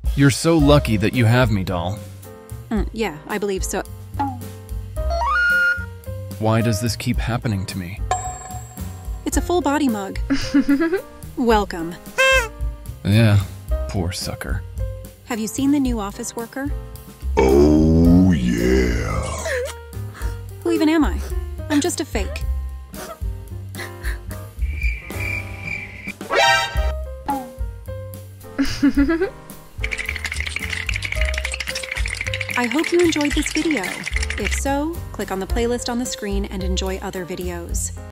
You're so lucky that you have me, doll. Yeah, I believe so. Why does this keep happening to me? It's a full body mug. Welcome. Yeah, poor sucker. Have you seen the new office worker? Oh, yeah. Who even am I? I'm just a fake. I hope you enjoyed this video. If so, click on the playlist on the screen and enjoy other videos.